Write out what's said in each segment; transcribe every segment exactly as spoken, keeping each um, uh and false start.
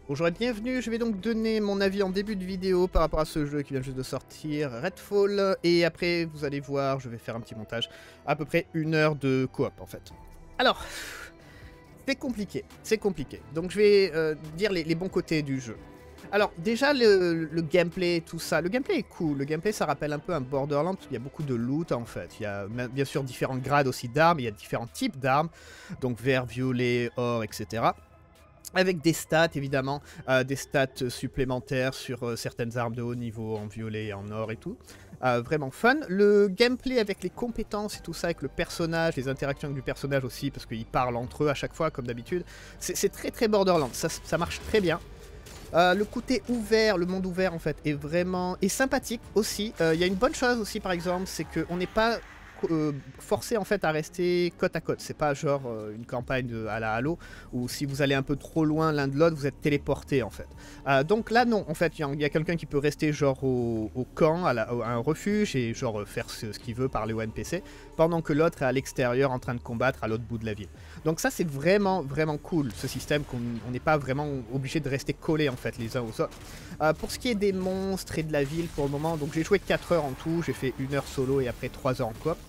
Bonjour et bienvenue, je vais donc donner mon avis en début de vidéo par rapport à ce jeu qui vient juste de sortir, Redfall, et après vous allez voir, je vais faire un petit montage, à peu près une heure de coop en fait. Alors, c'est compliqué, c'est compliqué, donc je vais euh, dire les, les bons côtés du jeu. Alors déjà le, le gameplay, tout ça, le gameplay est cool, le gameplay ça rappelle un peu un Borderlands, il y a beaucoup de loot en fait, il y a bien sûr différents grades aussi d'armes, il y a différents types d'armes, donc vert, violet, or, et cetera. Avec des stats évidemment, euh, des stats supplémentaires sur euh, certaines armes de haut niveau en violet et en or et tout. Euh, vraiment fun. Le gameplay avec les compétences et tout ça, avec le personnage, les interactions avec du personnage aussi, parce qu'ils parlent entre eux à chaque fois comme d'habitude. C'est très très Borderlands, ça, ça marche très bien. Euh, le côté ouvert, le monde ouvert en fait, est vraiment... est sympathique aussi. Il euh, y a une bonne chose aussi par exemple, c'est qu'on n'est pas... Euh, forcé en fait à rester côte à côte. C'est pas genre euh, une campagne de, à la Halo où si vous allez un peu trop loin l'un de l'autre vous êtes téléporté en fait. Euh, donc là non, en fait il y a, a quelqu'un qui peut rester genre au, au camp, à, la, à un refuge et genre faire ce, ce qu'il veut, parler au N P C, pendant que l'autre est à l'extérieur en train de combattre à l'autre bout de la ville. Donc ça c'est vraiment vraiment cool ce système qu'on n'est pas vraiment obligé de rester collés en fait les uns aux autres. Euh, pour ce qui est des monstres et de la ville pour le moment, donc j'ai joué quatre heures en tout, j'ai fait une heure solo et après trois heures en coop.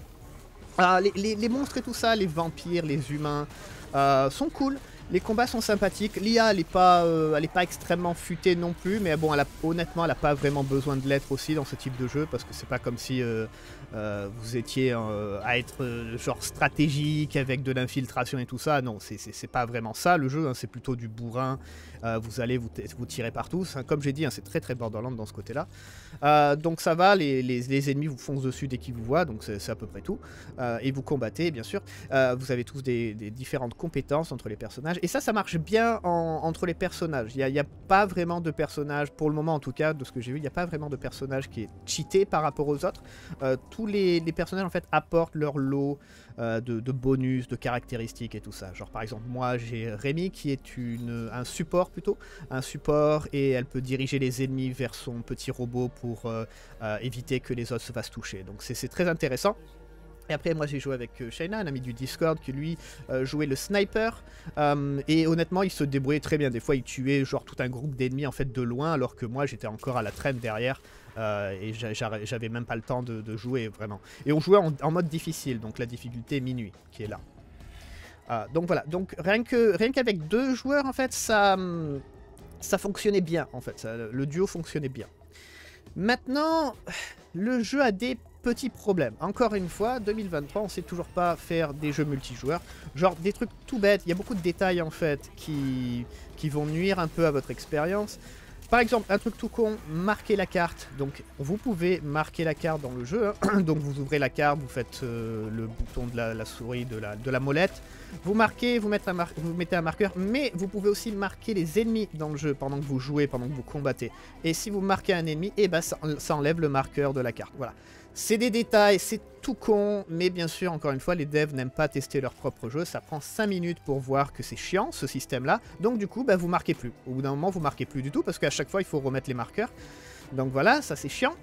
Ah, les, les, les monstres et tout ça, les vampires, les humains, euh, sont cool. Les combats sont sympathiques. L'I A, elle n'est pas, euh, elle est pas extrêmement futée non plus, mais bon, elle a, honnêtement, elle n'a pas vraiment besoin de l'être aussi dans ce type de jeu, parce que c'est pas comme si euh, euh, vous étiez euh, à être euh, genre stratégique avec de l'infiltration et tout ça. Non, c'est pas vraiment ça le jeu, hein, c'est plutôt du bourrin. Euh, vous allez vous, vous tirer partout. Hein, comme j'ai dit, hein, c'est très très Borderlands dans ce côté-là. Euh, donc ça va, les, les, les ennemis vous foncent dessus dès qu'ils vous voient, donc c'est à peu près tout. Euh, et vous combattez, bien sûr. Euh, vous avez tous des, des différentes compétences entre les personnages. Et ça, ça marche bien en, entre les personnages. Il n'y a, a pas vraiment de personnage, pour le moment en tout cas, de ce que j'ai vu, il n'y a pas vraiment de personnage qui est cheaté par rapport aux autres. Euh, tous les, les personnages en fait apportent leur lot euh, de, de bonus, de caractéristiques et tout ça. Genre par exemple, moi j'ai Rémi qui est une, un support plutôt, un support et elle peut diriger les ennemis vers son petit robot pour euh, euh, éviter que les autres se fassent toucher. Donc c'est très intéressant. Et après, moi j'ai joué avec euh, Shayna, un ami du Discord, qui lui euh, jouait le sniper. Euh, et honnêtement, il se débrouillait très bien. Des fois, il tuait genre tout un groupe d'ennemis en fait de loin, alors que moi j'étais encore à la traîne derrière. Euh, et j'avais même pas le temps de, de jouer vraiment. Et on jouait en, en mode difficile, donc la difficulté minuit qui est là. Euh, donc voilà, donc rien que rien qu'avec deux joueurs en fait, ça, ça fonctionnait bien en fait. Ça, le duo fonctionnait bien. Maintenant, le jeu a des petits problèmes. Encore une fois, deux mille vingt-trois, on sait toujours pas faire des jeux multijoueurs. Genre des trucs tout bêtes, il y a beaucoup de détails en fait qui, qui vont nuire un peu à votre expérience. Par exemple, un truc tout con, marquer la carte. Donc vous pouvez marquer la carte dans le jeu. Hein. Donc vous ouvrez la carte, vous faites euh, le bouton de la, la souris, de la, de la molette. Vous marquez, vous mettez, un vous mettez un marqueur. Mais vous pouvez aussi marquer les ennemis dans le jeu pendant que vous jouez, pendant que vous combattez. Et si vous marquez un ennemi, eh ben, ça, ça enlève le marqueur de la carte. Voilà. C'est des détails, c'est tout con, mais bien sûr, encore une fois, les devs n'aiment pas tester leur propre jeu. Ça prend cinq minutes pour voir que c'est chiant, ce système-là. Donc du coup, bah, vous marquez plus. Au bout d'un moment, vous marquez plus du tout, parce qu'à chaque fois, il faut remettre les marqueurs. Donc voilà, ça c'est chiant.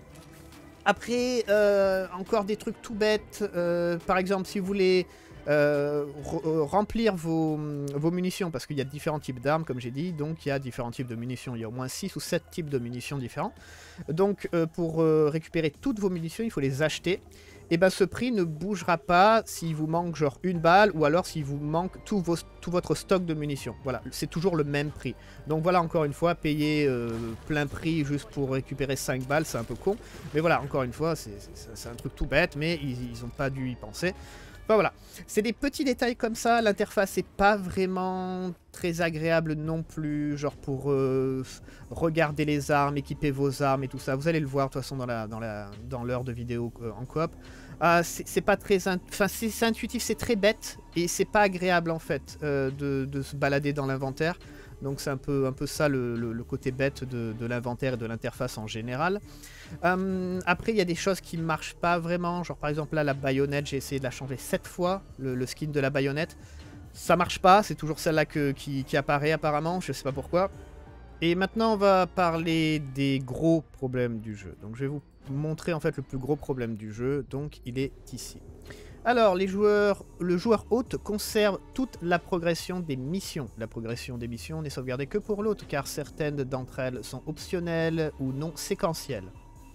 Après, euh, encore des trucs tout bêtes. Euh, par exemple, si vous voulez... Euh, remplir vos, vos munitions, parce qu'il y a différents types d'armes comme j'ai dit, donc il y a différents types de munitions, il y a au moins six ou sept types de munitions différents, donc euh, pour euh, récupérer toutes vos munitions il faut les acheter, et ben ce prix ne bougera pas s'il vous manque genre une balle, ou alors s'il vous manque tout, vos, tout votre stock de munitions, voilà, c'est toujours le même prix, donc voilà, encore une fois, payer euh, plein prix juste pour récupérer cinq balles, c'est un peu con, mais voilà, encore une fois, c'est un truc tout bête, mais ils n'ont pas dû y penser. Enfin, voilà, c'est des petits détails comme ça, l'interface n'est pas vraiment très agréable non plus, genre pour euh, regarder les armes, équiper vos armes et tout ça, vous allez le voir de toute façon dans la, dans la, dans l'heure de vidéo euh, en coop. Euh, c'est pas très, enfin c'est intuitif, c'est très bête et c'est pas agréable en fait euh, de, de se balader dans l'inventaire. Donc c'est un peu, un peu ça le, le, le côté bête de, de l'inventaire et de l'interface en général. Euh, après il y a des choses qui ne marchent pas vraiment, genre par exemple là la baïonnette, j'ai essayé de la changer sept fois, le, le skin de la baïonnette. Ça marche pas, c'est toujours celle-là qui, qui apparaît apparemment, je sais pas pourquoi. Et maintenant on va parler des gros problèmes du jeu. Donc je vais vous montrer en fait le plus gros problème du jeu, donc il est ici. Alors, les joueurs, le joueur hôte conserve toute la progression des missions. La progression des missions n'est sauvegardée que pour l'hôte, car certaines d'entre elles sont optionnelles ou non séquentielles.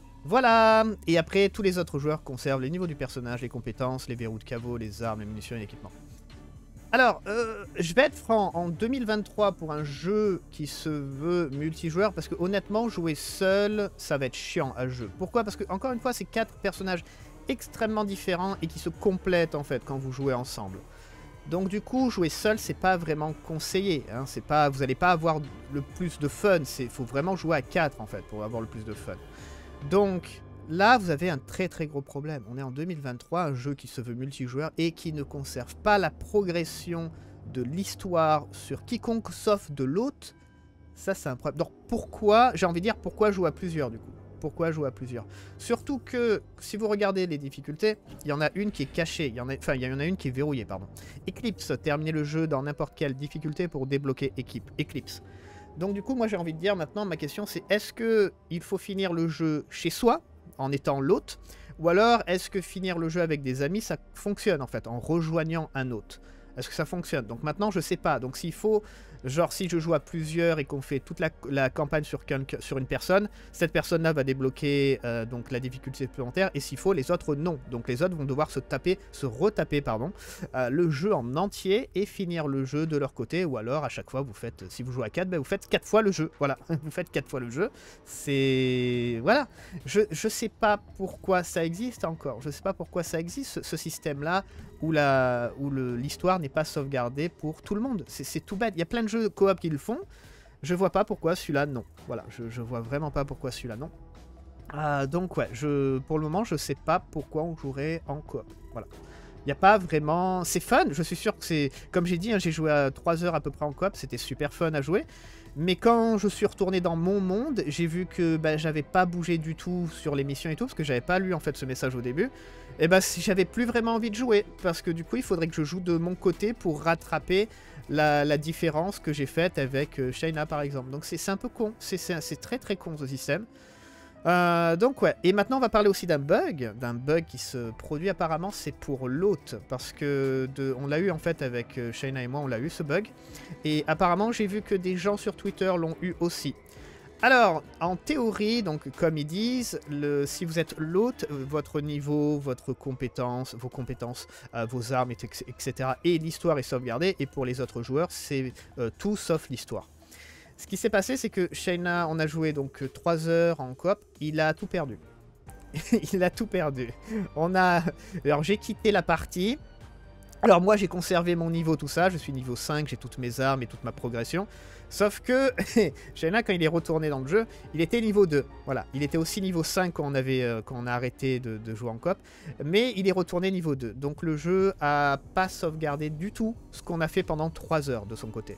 Voilà. Et après, tous les autres joueurs conservent les niveaux du personnage, les compétences, les verrous de caveau, les armes, les munitions et l'équipement. Alors, euh, je vais être franc, en deux mille vingt-trois, pour un jeu qui se veut multijoueur, parce que honnêtement, jouer seul, ça va être chiant à jeu. Pourquoi? Parce que, encore une fois, c'est quatre personnages extrêmement différents et qui se complètent, en fait, quand vous jouez ensemble. Donc, du coup, jouer seul, c'est pas vraiment conseillé. Hein, c'est pas, vous n'allez pas avoir le plus de fun. Il faut vraiment jouer à quatre, en fait, pour avoir le plus de fun. Donc... là, vous avez un très très gros problème. On est en deux mille vingt-trois, un jeu qui se veut multijoueur et qui ne conserve pas la progression de l'histoire sur quiconque sauf de l'hôte. Ça, c'est un problème. Donc pourquoi, j'ai envie de dire, pourquoi jouer à plusieurs du coup? Pourquoi jouer à plusieurs? Surtout que, si vous regardez les difficultés, il y en a une qui est cachée. Il y en a, enfin, il y en a une qui est verrouillée, pardon. Eclipse, terminer le jeu dans n'importe quelle difficulté pour débloquer équipe. Eclipse. Donc du coup, moi j'ai envie de dire maintenant, ma question c'est, est-ce qu'il faut finir le jeu chez soi en étant l'hôte, ou alors est-ce que finir le jeu avec des amis ça fonctionne en fait en rejoignant un hôte? Est-ce que ça fonctionne? Donc maintenant je sais pas, donc s'il faut, genre si je joue à plusieurs et qu'on fait toute la, la campagne sur, sur une personne, cette personne là va débloquer euh, donc la difficulté supplémentaire, et s'il faut les autres non, donc les autres vont devoir se taper, se retaper pardon, euh, le jeu en entier et finir le jeu de leur côté, ou alors à chaque fois vous faites, si vous jouez à quatre, ben vous faites quatre fois le jeu, voilà, vous faites quatre fois le jeu, c'est... voilà, je, je sais pas pourquoi ça existe encore, je sais pas pourquoi ça existe ce, ce système là, où la, où l'histoire n'est pas sauvegardée pour tout le monde, c'est tout bête, il y a plein de jeux coop qui le font, je vois pas pourquoi celui-là non, voilà, je, je vois vraiment pas pourquoi celui-là non. Euh, donc ouais, je, pour le moment je sais pas pourquoi on jouerait en coop, voilà. Il n'y a pas vraiment... c'est fun, je suis sûr que c'est... comme j'ai dit, hein, j'ai joué à trois heures à peu près en coop, c'était super fun à jouer. Mais quand je suis retourné dans mon monde, j'ai vu que bah, j'avais pas bougé du tout sur les missions et tout, parce que j'avais pas lu en fait ce message au début. Et bah j'avais plus vraiment envie de jouer, parce que du coup il faudrait que je joue de mon côté pour rattraper la, la différence que j'ai faite avec euh, Shayna par exemple. Donc c'est un peu con, c'est très très con ce système. Euh, donc ouais, et maintenant on va parler aussi d'un bug, d'un bug qui se produit apparemment, c'est pour l'hôte, parce que de, on l'a eu en fait avec euh, Shayna et moi, on l'a eu ce bug, et apparemment j'ai vu que des gens sur Twitter l'ont eu aussi. Alors, en théorie, donc comme ils disent, le, si vous êtes l'hôte, votre niveau, votre compétence, vos compétences, euh, vos armes, et cetera, et l'histoire est sauvegardée, et pour les autres joueurs, c'est euh, tout sauf l'histoire. Ce qui s'est passé, c'est que Shayna, on a joué donc trois heures en coop, il a tout perdu. Il a tout perdu. On a... Alors j'ai quitté la partie. Alors moi j'ai conservé mon niveau, tout ça, je suis niveau cinq, j'ai toutes mes armes et toute ma progression. Sauf que Shayna, quand il est retourné dans le jeu, il était niveau deux. Voilà, il était aussi niveau cinq quand on, avait, euh, quand on a arrêté de, de jouer en coop. Mais il est retourné niveau deux. Donc le jeu a pas sauvegardé du tout ce qu'on a fait pendant trois heures de son côté.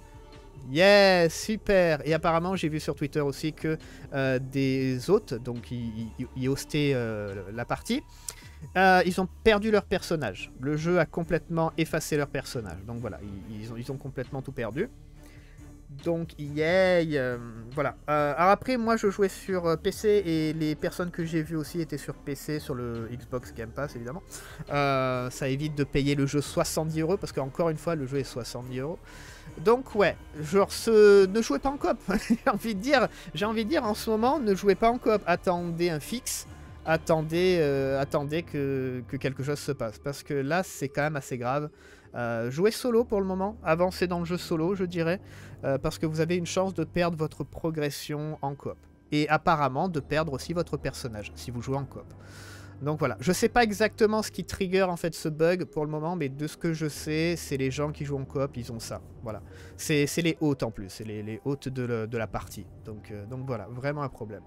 Yes, super. Et apparemment, j'ai vu sur Twitter aussi que euh, des hôtes, donc ils, ils, ils hostaient euh, la partie, euh, ils ont perdu leur personnage. Le jeu a complètement effacé leur personnage. Donc voilà, ils, ils, ont, ils ont complètement tout perdu. Donc, yay, euh, voilà. Euh, alors après, moi, je jouais sur euh, P C et les personnes que j'ai vues aussi étaient sur P C, sur le Xbox Game Pass, évidemment. Euh, ça évite de payer le jeu soixante-dix euros, parce qu'encore une fois, le jeu est soixante-dix euros. Donc, ouais, genre, ce... ne jouez pas en coop. J'ai envie de dire, j'ai envie de dire, en ce moment, ne jouez pas en coop. Attendez un fixe. Attendez, euh, attendez que, que quelque chose se passe. Parce que là, c'est quand même assez grave. Euh, jouez solo pour le moment, avancez dans le jeu solo je dirais, euh, parce que vous avez une chance de perdre votre progression en coop. Et apparemment de perdre aussi votre personnage si vous jouez en coop. Donc voilà, je sais pas exactement ce qui trigger en fait ce bug pour le moment, mais de ce que je sais, c'est les gens qui jouent en coop, ils ont ça. Voilà, c'est les hôtes en plus, c'est les, les hôtes de, le, de la partie. Donc, euh, donc voilà, vraiment un problème.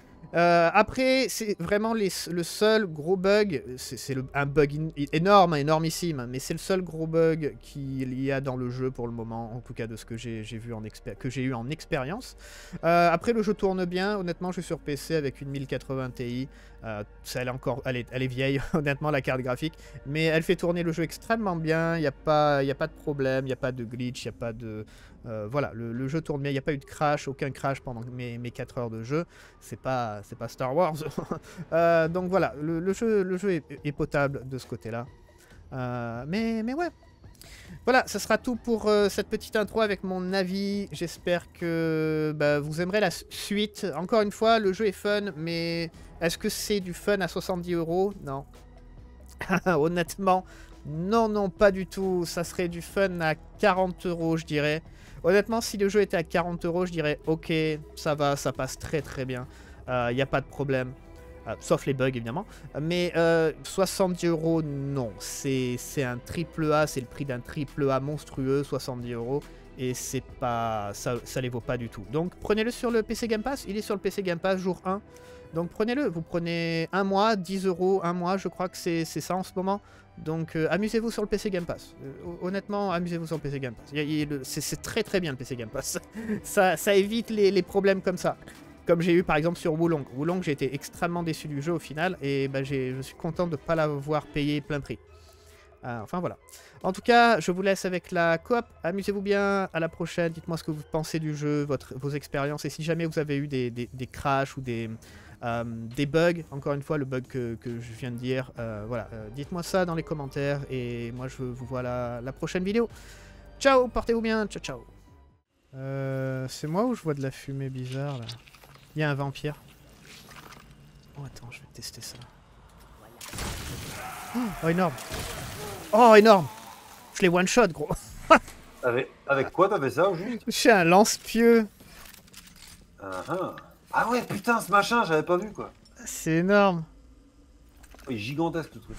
Euh, après, c'est vraiment les, le seul gros bug, c'est un bug in, énorme, énormissime, mais c'est le seul gros bug qu'il y a dans le jeu pour le moment, en tout cas de ce que j'ai vu en que j'ai eu en expérience. Euh, après, le jeu tourne bien, honnêtement, je suis sur P C avec une mille quatre-vingts Ti, euh, ça, elle, est encore, elle, est, elle est vieille, honnêtement, la carte graphique, mais elle fait tourner le jeu extrêmement bien, il n'y a, a pas de problème, il n'y a pas de glitch, il n'y a pas de... Euh, voilà, le, le jeu tourne bien, il n'y a pas eu de crash, aucun crash pendant mes, mes quatre heures de jeu, c'est pas, c'est pas Star Wars. euh, donc voilà, le, le, jeu, le jeu est, est potable de ce côté-là. Euh, mais, mais ouais. Voilà, ça sera tout pour euh, cette petite intro avec mon avis. J'espère que bah, vous aimerez la suite. Encore une fois, le jeu est fun, mais est-ce que c'est du fun à soixante-dix euros? Non. Honnêtement, non, non, pas du tout. Ça serait du fun à quarante euros, je dirais. Honnêtement, si le jeu était à quarante euros, je dirais ok, ça va, ça passe très très bien. Il euh, n'y a pas de problème. Euh, sauf les bugs, évidemment. Mais euh, soixante-dix euros, non. C'est un triple A, c'est le prix d'un triple A monstrueux, soixante-dix euros. Et c'est pas, ça, ça les vaut pas du tout. Donc prenez-le sur le P C Game Pass. Il est sur le P C Game Pass jour un. Donc prenez-le. Vous prenez un mois, dix euros, un mois, je crois que c'est ça en ce moment. Donc euh, amusez-vous sur le P C Game Pass. Euh, honnêtement, amusez-vous sur le P C Game Pass. C'est très très bien le P C Game Pass. ça, ça évite les, les problèmes comme ça. Comme j'ai eu par exemple sur Wulong. Wulong, j'ai été extrêmement déçu du jeu au final. Et bah, je suis content de ne pas l'avoir payé plein prix. Euh, enfin voilà. En tout cas, je vous laisse avec la coop. Amusez-vous bien. À la prochaine. Dites-moi ce que vous pensez du jeu, votre, vos expériences. Et si jamais vous avez eu des, des, des crashs ou des, euh, des bugs, encore une fois, le bug que, que je viens de dire, euh, voilà. Euh, dites-moi ça dans les commentaires. Et moi, je vous vois la, la prochaine vidéo. Ciao, portez-vous bien. Ciao, ciao. Euh, C'est moi ou je vois de la fumée bizarre là? Il y a un vampire. Oh, attends, je vais tester ça. Oh, énorme. Oh, énorme. Je l'ai one-shot, gros. avec, avec quoi t'avais ça, juste? J'ai un lance-pieu. Uh -huh. Ah ouais, putain, ce machin, j'avais pas vu, quoi. C'est énorme. Il est gigantesque, le truc.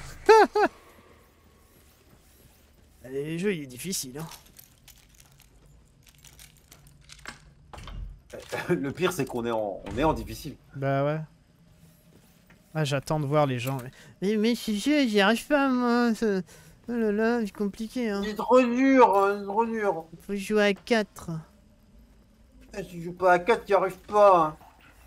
Le jeu, il est difficile, hein. Le pire, c'est qu'on est, en... On est en difficile. Bah ouais. Ah, j'attends de voir les gens. Mais, mais ce jeu, j'y arrive pas, moi. Oh là là, c'est compliqué, hein. C'est trop dur, hein, trop dur. Faut jouer à quatre. Eh, si tu joues pas à quatre, t'y arrives pas. Hein.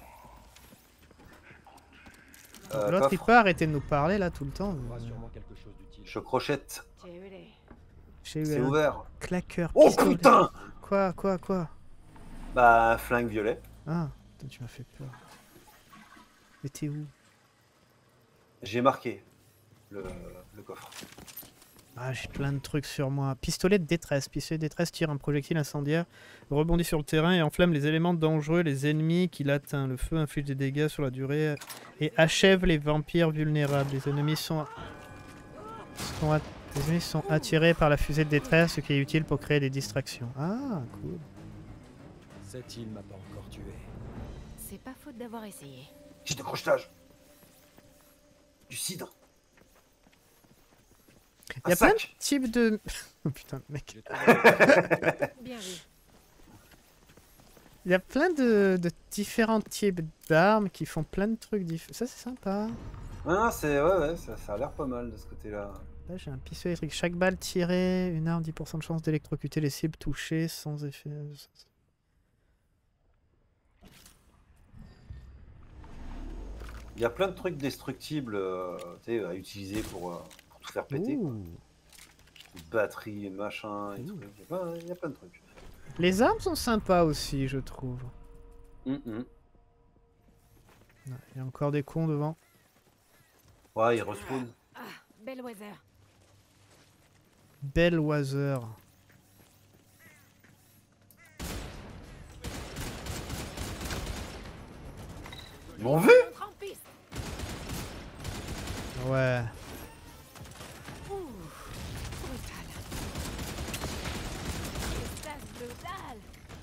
Euh, L'autre, il peut arrêter de nous parler, là, tout le temps. Je crochette. C'est ouvert. Claqueur. Oh pistolet. putain! Quoi, quoi, quoi? Bah, un flingue violet. Ah, tu m'as fait peur. Mais t'es où? J'ai marqué le, le coffre. Ah, j'ai plein de trucs sur moi. Pistolet de détresse. Pistolet de détresse tire un projectile incendiaire, rebondit sur le terrain et enflamme les éléments dangereux, les ennemis qu'il atteint. Le feu inflige des dégâts sur la durée et achève les vampires vulnérables. Les ennemis sont, sont, at... les ennemis sont attirés par la fusée de détresse, ce qui est utile pour créer des distractions. Ah, cool. Cette île m'a pas encore tué. C'est pas faute d'avoir essayé. J'ai de crochetage. Du cidre. Il y a plein de types de... Oh putain, mec. Bien vu. Il y a plein de, de différents types d'armes qui font plein de trucs différents. Ça, c'est sympa. Ah, c'est... Ouais, ouais, ça, ça a l'air pas mal de ce côté-là. Là, j'ai un pistolet électrique. Chaque balle tirée, une arme, dix pour cent de chance d'électrocuter les cibles touchées sans effet... Il y a plein de trucs destructibles euh, à utiliser pour, euh, pour tout faire péter. Batterie, machin, et trucs. Il, y a plein, il y a plein de trucs. Les armes sont sympas aussi, je trouve. Mm -hmm. Il y a encore des cons devant. Ouais, ils respawnent. Ah, Bellwether. Bellwether. Ils m'ont vu? Ouais. Ouh, brutal. Espace brutal.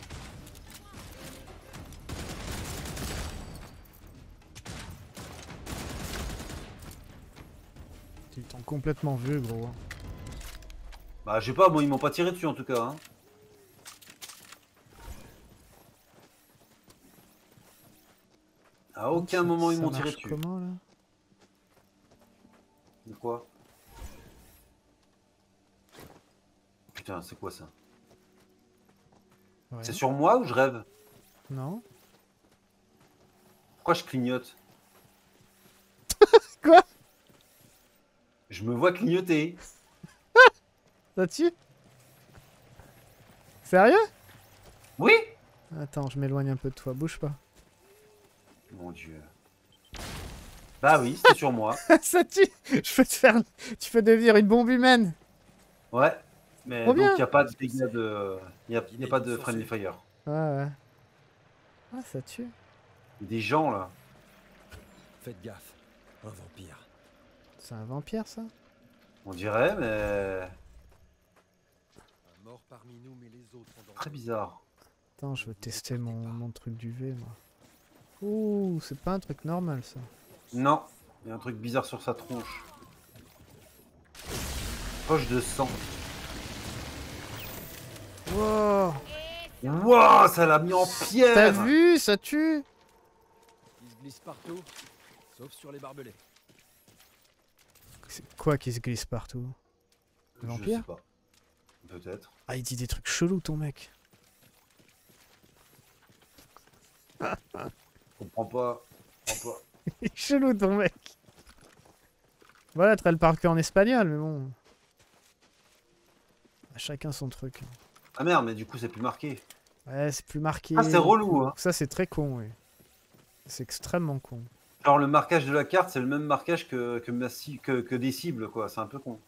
Ils t'ont complètement vu, gros. Bah, je sais pas, bon, ils m'ont pas tiré dessus en tout cas. Hein. À aucun ça, moment ça ils m'ont tiré marche dessus. Comment là? De quoi? Putain, c'est quoi ça? Ouais. C'est sur moi ou je rêve? Non. Pourquoi je clignote? Quoi? Je me vois clignoter. Là-dessus? Sérieux? Oui? Attends, je m'éloigne un peu de toi, bouge pas. Mon dieu. Bah oui, c'était sur moi. Ça tue. Je peux te faire... Tu peux devenir une bombe humaine. Ouais. Mais Trop donc, bien. il n'y a pas de dégâts de... Il n'y a, y a pas de friendly fire. Ouais, ouais. Ah, ça tue. Il y a des gens, là. Faites gaffe, un vampire. C'est un vampire, ça? On dirait, mais... Un mort parmi nous, mais les autres sont dans Très bizarre. Attends, je veux tester mon, mon truc du V, moi. Ouh, c'est pas un truc normal, ça. Non. Il y a un truc bizarre sur sa tronche. Poche de sang. Wow. Wouah, ça l'a mis en T'as pierre. vu? Ça tue. Ils se glissent partout, sauf sur les barbelés. C'est quoi qui se glisse partout? Le Je vampire? sais pas. Peut-être. Ah, il dit des trucs chelous, ton mec. Je comprends pas. Je comprends pas. Il est chelou, ton mec. Voilà, tu as le parcours en espagnol, mais bon. À chacun son truc. Ah merde, mais du coup, c'est plus marqué. Ouais, c'est plus marqué. Ah, c'est relou, hein. Ça, c'est très con, oui. C'est extrêmement con. Genre, le marquage de la carte, c'est le même marquage que, que, ma ci- que, que des cibles, quoi. C'est un peu con.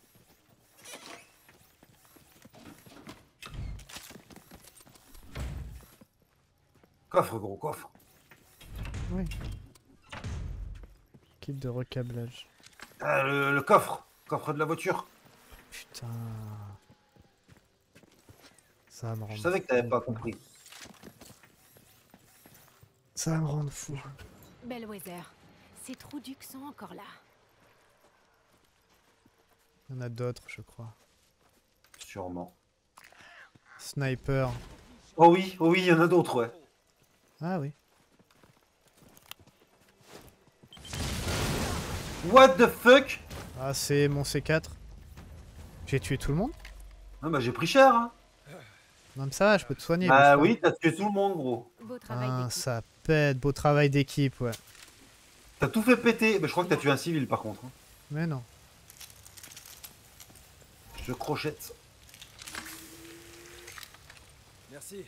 Coffre, gros, coffre. Oui. Kit de recablage. Ah, le, le coffre. Coffre de la voiture. Putain. Ça va me rendre Je savais que t'avais fou. pas compris. Ça va me rendre fou. Bellwether, ces trous ducs sont encore là. Il y en a d'autres, je crois. Sûrement. Sniper. Oh oui, oh oui, il y en a d'autres, ouais. Ah oui. What the fuck? Ah, c'est mon C quatre. J'ai tué tout le monde? Ah bah j'ai pris cher, hein. Non, mais ça va, je peux te soigner. Ah bouge oui, t'as tué tout le monde, gros. Beau pas. travail Ah, d'équipe. ça pète. Beau travail d'équipe, ouais. T'as tout fait péter. Bah, je crois que t'as tué un civil, par contre. hein. Mais non. Je crochette. Merci.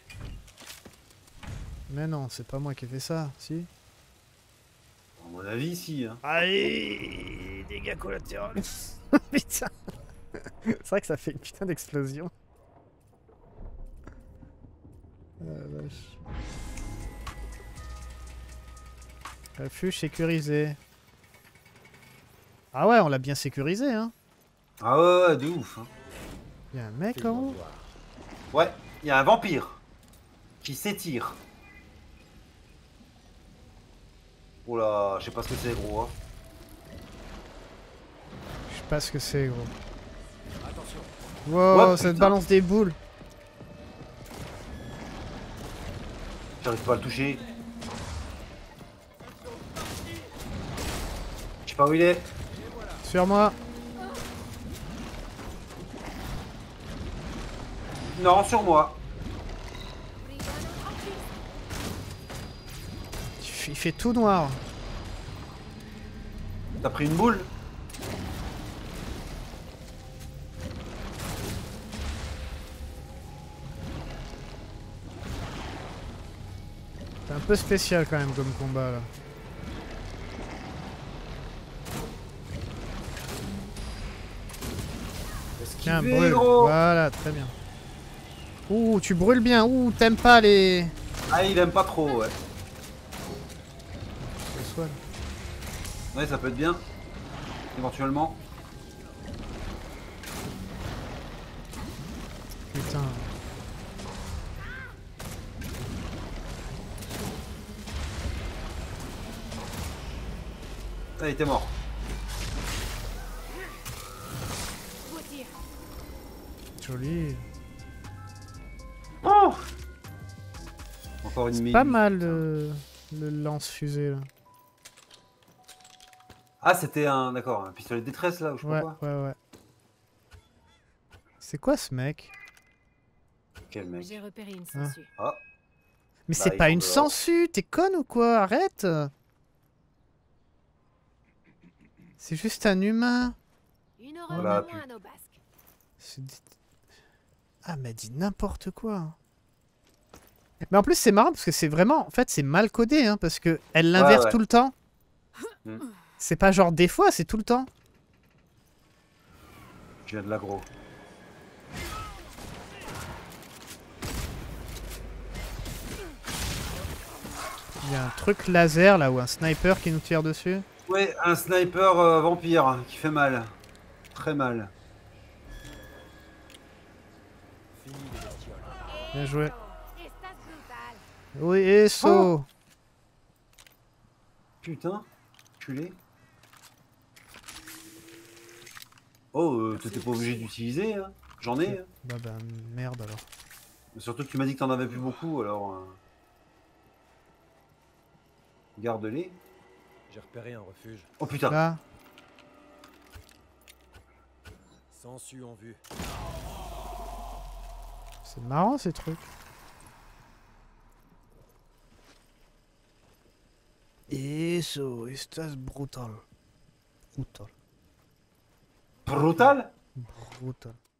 Mais non, c'est pas moi qui ai fait ça, si? À mon avis, si. Hein. Allez, dégâts collatéraux. Putain. C'est vrai que ça fait une putain d'explosion. Ah, la vache. Refuge sécurisé. Ah ouais, on l'a bien sécurisé, hein. Ah ouais, ouais, de ouf. Hein. Il y a un mec en haut. Ouais, il y a un vampire qui s'étire. Oh là, je sais pas ce que c'est, gros. Hein. Je sais pas ce que c'est, gros. Attention. Wow, Ouais, ça te putain. balance des boules. J'arrive pas à le toucher. Je sais pas où il est. Sur moi. Non, sur moi. Il fait tout noir. T'as pris une boule? C'est un peu spécial quand même comme combat là. Tiens, Esquivé, brûle. gros. Voilà, très bien. Ouh, tu brûles bien. Ouh, t'aimes pas les... Ah, il aime pas trop, ouais. Je soigne. Ouais, ça peut être bien. Éventuellement. Putain. Ah, il était mort. Beau tir. Joli. Oh, encore une Pas méduse. mal le, le lance-fusée là. Ah, c'était un. D'accord, un pistolet de détresse là, ou je sais Ouais, pas quoi. ouais, ouais. C'est quoi ce mec? Quel mec. J'ai repéré une sangsue. Ah, Mais Bah, c'est ils pas sont une dehors. sangsue, t'es conne ou quoi? Arrête! C'est juste un humain. Une heure Voilà, de pu- moins à nos basques. C'est des- Ah, mais elle dit n'importe quoi. Mais en plus, c'est marrant parce que c'est vraiment. En fait, c'est mal codé, hein, parce que elle l'inverse ouais. tout le temps. Hmm. C'est pas genre des fois, c'est tout le temps. Je viens de l'aggro. Il y a un truc laser là ou un sniper qui nous tire dessus. Ouais, un sniper euh, vampire qui fait mal. Très mal. Fini les bestioles. Bien joué. Estás brutal. Oui, et so. Putain, culé. Oh, euh, t'étais pas obligé d'utiliser, hein. J'en ai. Hein. Bah bah merde alors. Surtout que tu m'as dit que t'en avais plus beaucoup, alors... euh, garde-les. J'ai repéré un refuge. Oh putain. Là, Sensu en vue. c'est marrant ces trucs. Eso, estás brutal. Brutal. Brutal. Brutal.